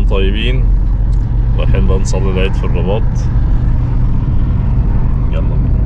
طيبين. رايحين بقى نصلي العيد في الرباط. يلا بينا.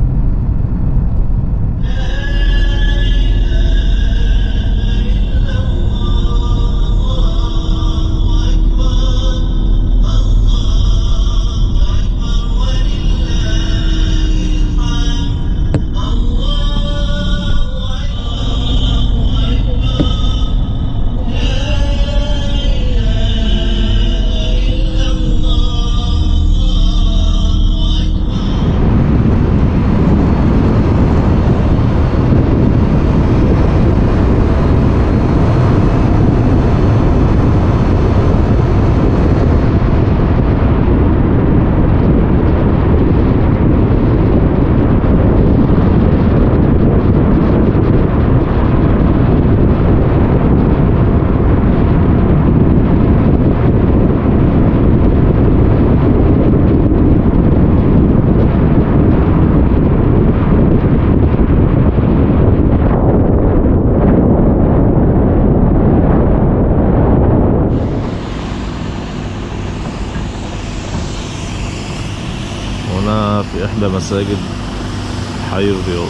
هنا في إحدى مساجد حي الرياض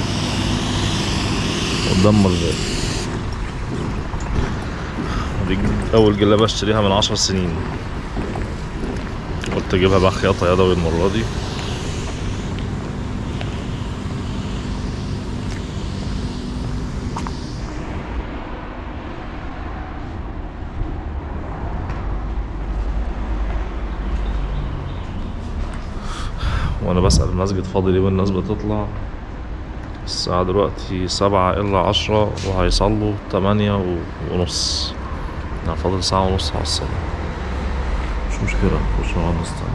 قدام مرزاق. دي أول جلابة اشتريها من 10 سنين. قلت أجيبها بقى خياطة يدوي المرة دي. وانا بسأل المسجد فاضي ليه والناس بتطلع. الساعة دلوقتي 7:10 وهيصلوا 8:30. يعني فاضل ساعة ونص على الصلاة. مش مشكلة، نخش نقعد نستنى.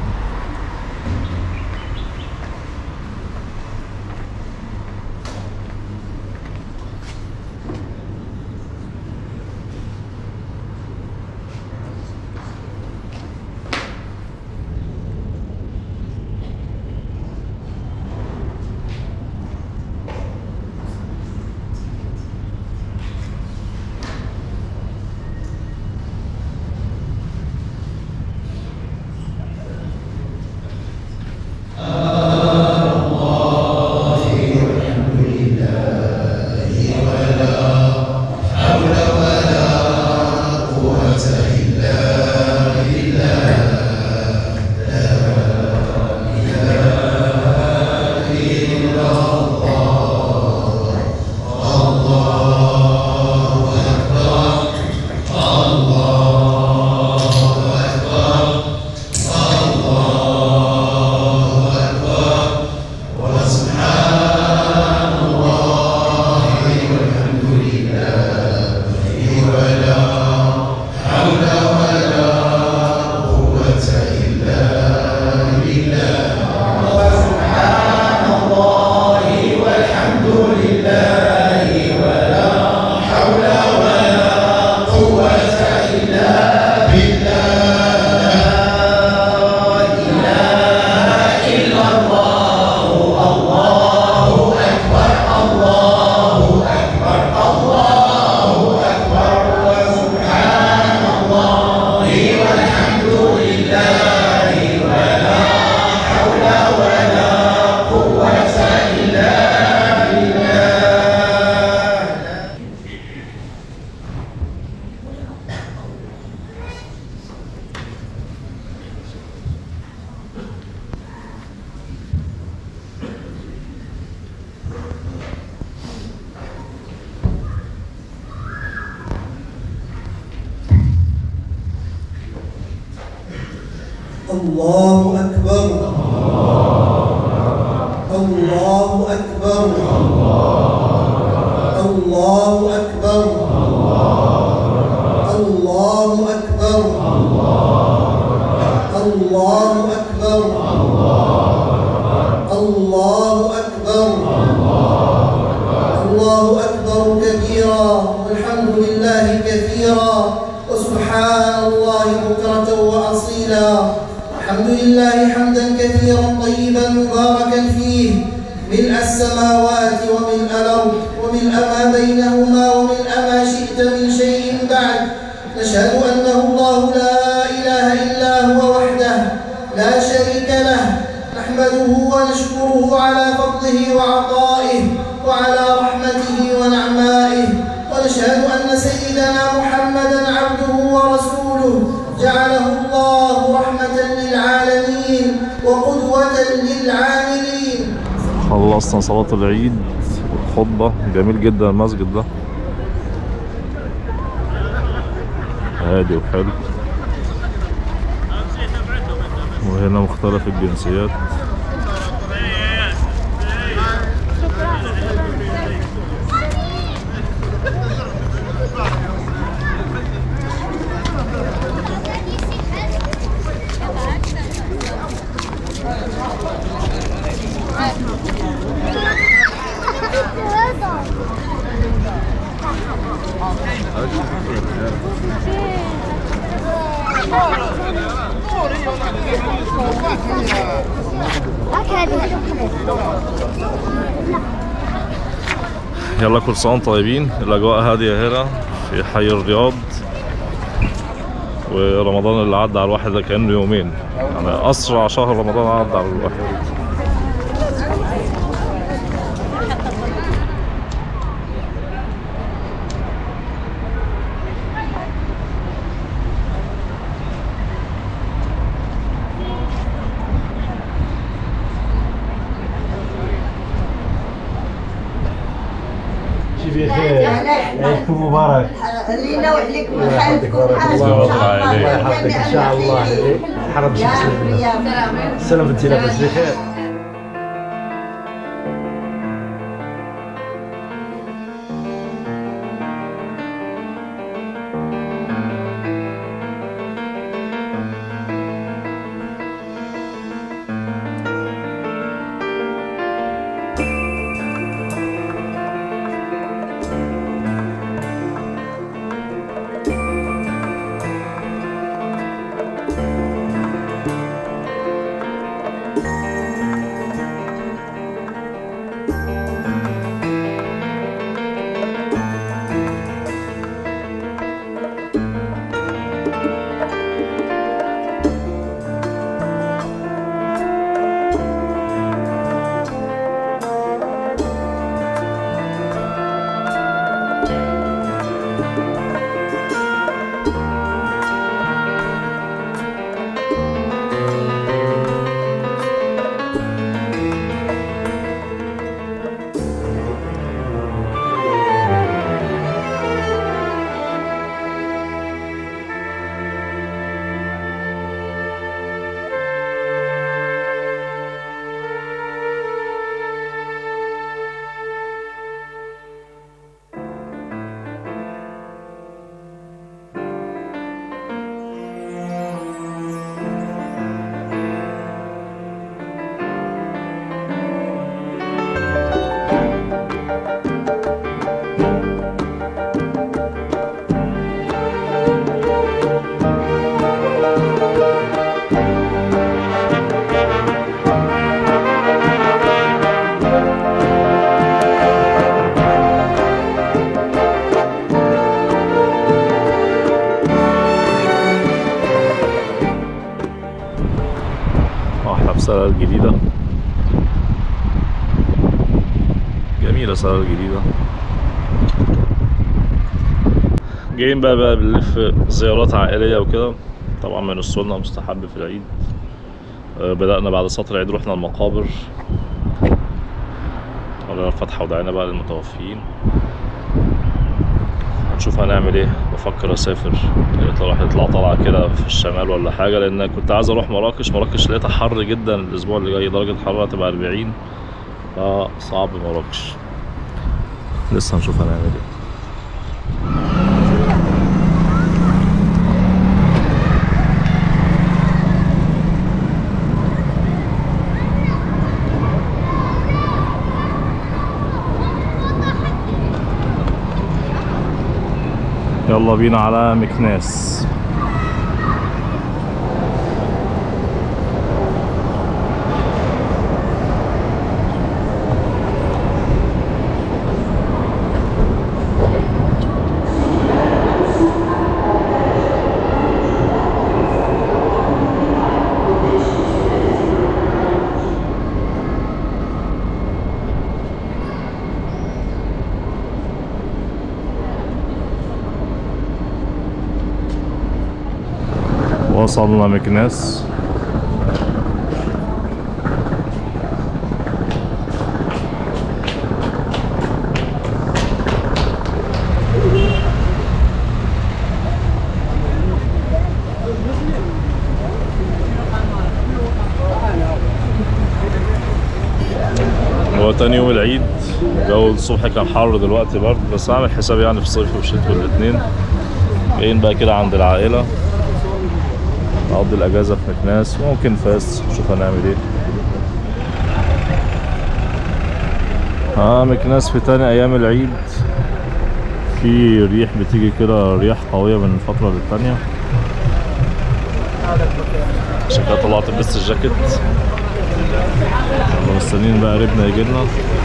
الله أكبر الله أكبر الله أكبر الله أكبر الله أكبر الله أكبر الله أكبر كبيرا والحمد لله كثيرا وسبحان الله بكرة وأصيلا. الحمد لله حمدا كثيرا طيبا مباركا فيه ملء السماوات وملء الأرض وملء ما بينهما وملء ما شئت من شيء بعد. نشهد أنه الله لا إله لا شريك له، نحمده ونشكره على فضله وعطائه وعلى رحمته ونعمائه، ونشهد أن سيدنا محمدًا عبده ورسوله جعله الله رحمة للعالمين وقدوة للعاملين. خلصنا صلاة العيد والخطبة، جميل جدا المسجد ده، هادي وحلو، وهنا مختلف الجنسيات. يلا كل سنة وانتم طيبين. الأجواء هادية هنا في حي الرياض، ورمضان اللي عدى على الواحد ده كأنه يومين، يعني أسرع شهر رمضان عدى على الواحد. بخير، عيدكم مبارك. لينا وعليكم وحالكم الله يحفظك ان شاء الله. حرم شمس سلامتي لاباس بخير. السنة الجديدة جميلة، السنة الجديدة جايين بقى بنلف زيارات عائلية وكده. طبعا من السنة مستحب في العيد. بدأنا بعد صلاة العيد رحنا المقابر، قرينا الفاتحة ودعينا بقى للمتوفيين. هنشوف هنعمل ايه. بفكر اسافر، راح يطلع طلعة كده في الشمال ولا حاجة، لان كنت عايز اروح مراكش. مراكش لقيتها حر جدا الاسبوع اللي جاي، درجة الحرارة تبقى 40، فصعب مراكش. لسه هنشوف هنعمل ايه. يلا بينا على مكناس. وصلنا مكناس. هو تاني يوم العيد، الجو الصبح كان حر دلوقتي برد، بس عامل حساب يعني في الصيف والشتاء الاتنين. جايين بقى كده عند العائلة نقضي الأجازة في مكناس، ممكن فاس، نشوف هنعمل ايه. مكناس في تاني أيام العيد، في ريح بتيجي كده، رياح قوية من فترة للتانية، عشان كده طلعت لبست الجاكيت. مستنيين بقى قريبنا يجيلنا.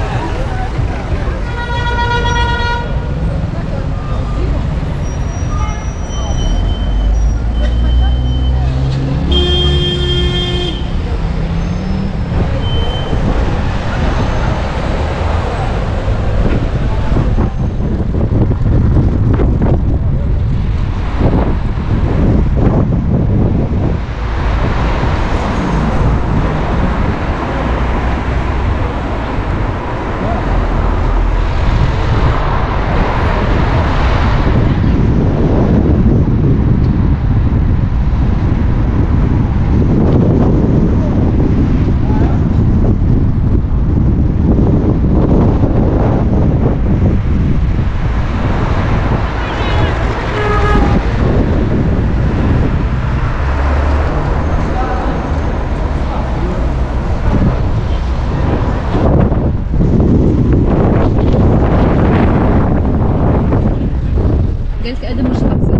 قالت ادم مش حافظه.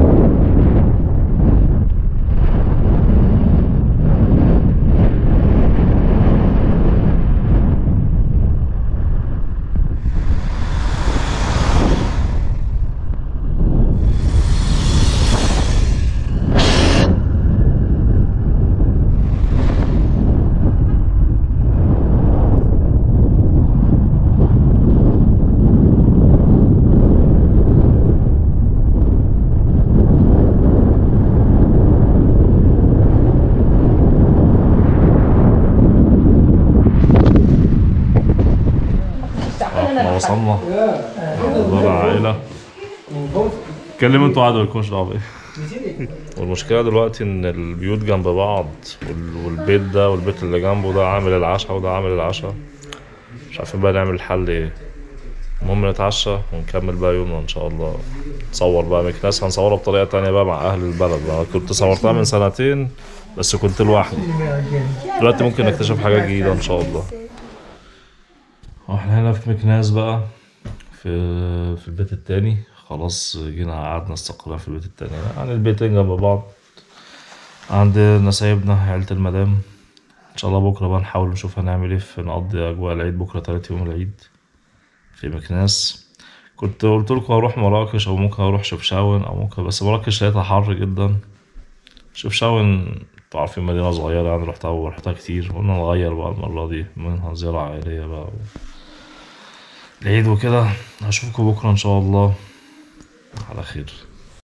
احنا وصلنا دار العائلة. اتكلموا انتوا عادوا، مالكوش دعوة بإيه. والمشكلة دلوقتي ان البيوت جنب بعض، والبيت ده والبيت اللي جنبه ده عامل العشاء وده عامل العشاء، مش عارفين بقى نعمل الحل ايه. المهم نتعشى ونكمل بقى يومنا ان شاء الله. نصور بقى مكناس، هنصورها بطريقة تانية بقى مع اهل البلد بقى. كنت صورتها من سنتين بس كنت لوحدي، دلوقتي ممكن نكتشف حاجة جديدة ان شاء الله. واحنا هنا في مكناس بقى، في البيت التاني. خلاص جينا قعدنا استقرينا في البيت التاني، يعني البيتين جنب بعض. عند نسايبنا عيلة المدام. ان شاء الله بكرة بقى نحاول نشوف هنعمل ايه، في نقضي اجواء العيد بكرة تالت يوم العيد في مكناس. كنت قلت لكم هروح مراكش او ممكن اروح شفشاون او ممكن، بس مراكش لقيتها حر جدا. شفشاون انتوا عارفين مدينة صغيرة يعني، رحتها كتير. قلنا نغير بقى المرة دي، منها زيارة عائلية بقى العيد وكده. هشوفكم بكرة ان شاء الله على خير.